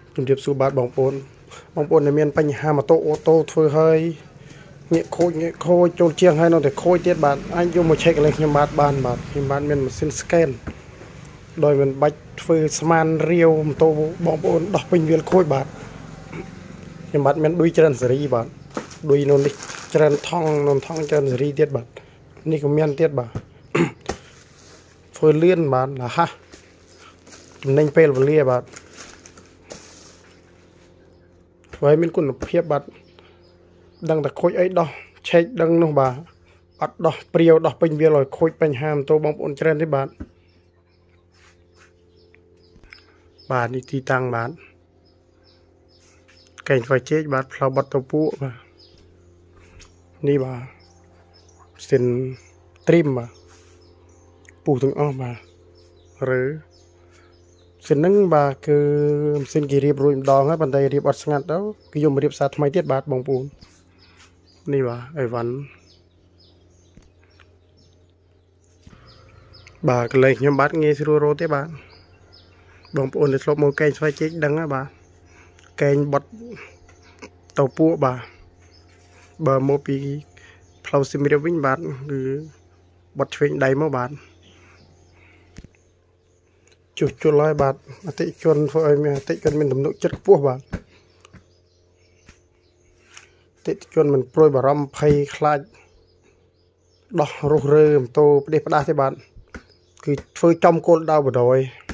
ជំរាបសួរបាទបងប្អូនដែលមានបញ្ហាម៉ូតូអូតូធ្វើឲ្យងាកខូចចូលជាងហើយនៅតែខូចទៀតបាទអាចយកមកឆែកកន្លែងខ្ញុំបាទបានបាទខ្ញុំបាទមានម៉ាស៊ីន scan ដោយមិនបាច់ធ្វើស្មានរាវម៉ូតូបងប្អូនដោះពេញវាលខូចបាទខ្ញុំបាទមានដួយច្រើនសេរីបាទដួយនៅនេះច្រើនថងនំថងច្រើនសេរីទៀតបាទនេះក៏មានទៀតបាទធ្វើលឿនបាទរហ័សចំណេញពេលវេលាបាទហើយមានគុណភាពបាទដឹងតែខូចអីដោះឆែកដឹងនោះបាទអត់ដោះព្រាវដោះពេញវាលឲ្យខូចបញ្ហាម៉ូតូបងប្អូនច្រើនទេបាទនេះទីតាំងបាទកែងស្វាយជែកបាទផ្លូវបាត់ទៅពួកបាទនេះបាទស្ទឹងត្រីមបាទពុះទាំងអស់បាទឬស្ទឹងហ្នឹងបាទគឺម៉ាស៊ីនគេរៀបរួចម្ដងហើយប៉ុន្តែរៀបអត់ស្ងាត់ទៅគឺយកមករៀបសារថ្មីទៀតបាទបងប្អូននេះបាទអីវ៉ាន់បាទកន្លែងខ្ញុំបាទងាយស្រួលរកទេបាទបងប្អូនដែលធ្លាប់មកកែងស្វាយជែកដឹងហើយបាទកែងបត់ទៅពួកបាទបើមកពីផ្លូវសៀមរាបវិញបាទគឺបត់ឆ្វេងដៃមកបាទជួសជុលហើយបាទអតិជនធ្វើឲ្យមានអតិជនមានទំនុកចិត្តខ្ពស់បាទអតិជនមិនព្រួយបារម្ភភ័យខ្លាចដោះរុះរើម៉ូតូផ្ដេសផ្ដាស់ទេបាទគឺធ្វើចំគោលដៅបដ ாய்